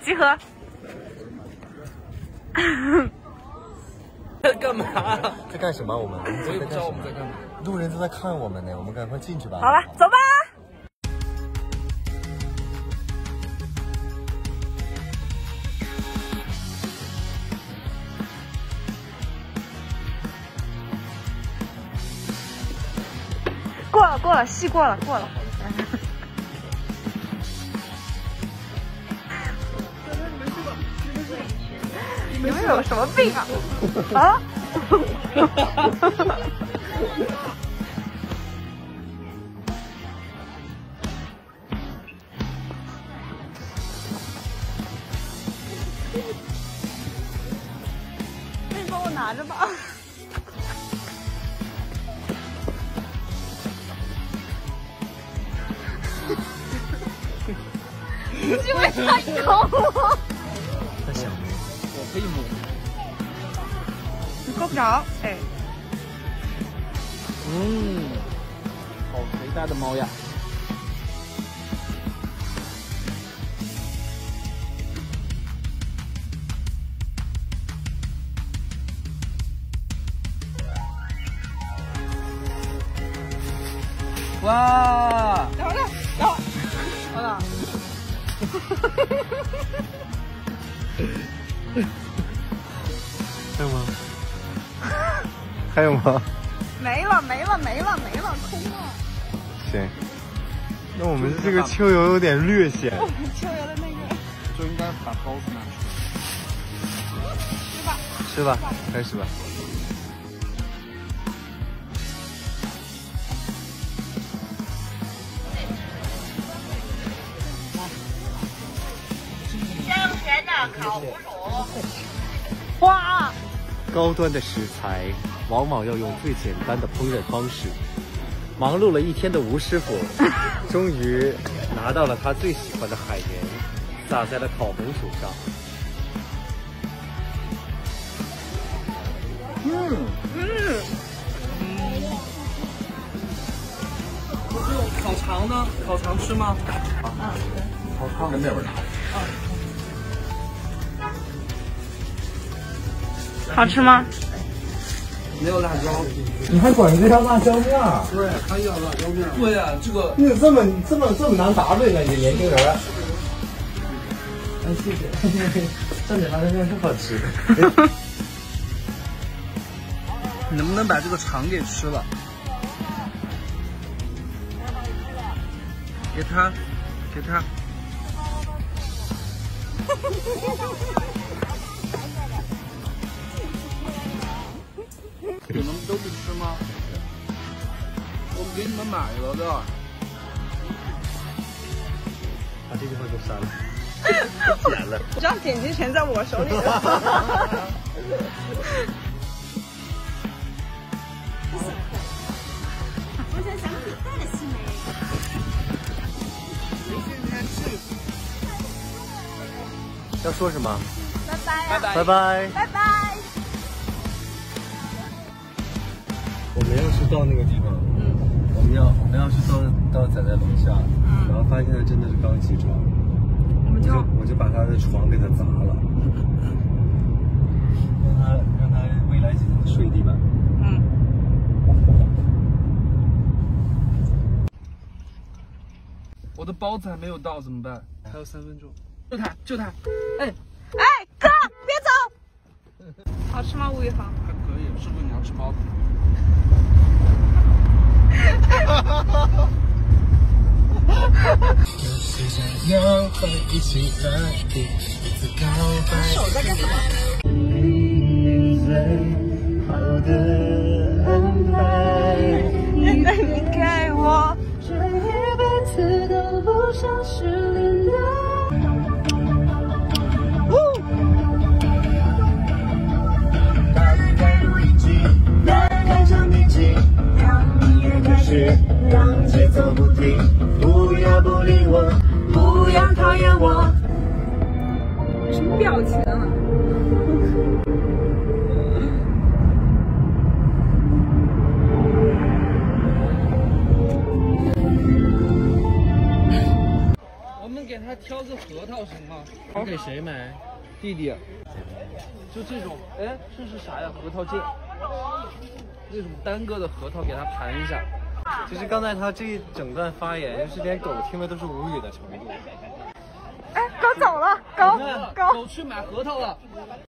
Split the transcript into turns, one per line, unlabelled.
集合。
在干嘛？
在干什么？我也
不知道我们在干嘛。
路人都在看我们呢，我们赶快进去吧。
好了，走吧。过了，戏过了。你们有什么病啊？啊？那你帮我拿着吧。因为太高了。
在想呢，
我可以摸。
你够不着，哎。
好肥大的猫呀！哇！
好了。
还有吗？还有吗？
没了，空了。
行，那我们这个秋游有点略险。
秋游的那个，
就应该把包子拿出来。
吃吧，开始吧。
香甜的烤腐乳。
哇！
高端的食材往往要用最简单的烹饪方式。忙碌了一天的吴师傅，终于拿到了他最喜欢的海盐，撒在了烤红薯上。
烤肠呢？烤肠吃吗？
烤肠跟那边
好吃吗？
没有辣椒。
你还管这叫辣椒面儿？
对，还要辣椒面。对呀，这个
你这么难答对呢？你年轻人。哎，谢谢。蘸点辣椒面真好吃。
你能不能把这个肠给吃了？给他。你们都不吃吗？我们给你们买了的。
把这句话给我删了，不剪了。
这样剪辑权在我手里了。
我想想比赛的新闻。
要说什么？
拜拜。
我们要是到那个地方，我们要是到仔仔楼下，然后发现他真的是刚起床，我就把他的床给他砸了，让他未来几天睡地板。
我的包子还没有到怎么办？还有3分钟。就他，哎，
哥，别走。好吃吗，吴宇航？
还可以。师傅，你要吃包子吗？
手在干什么？你给我这一辈子都不想失联的。
让节奏不停，不要不理我，不要讨厌我。
什么表情啊？
我们给他挑个核桃行吗？
你给谁买？
弟弟，就这种，哎，这是啥呀？核桃键，那种单个的核桃给他盘一下。
其实刚才他这一整段发言，就是连狗听了都是无语的程度。
哎，狗走了，狗
狗去买核桃了。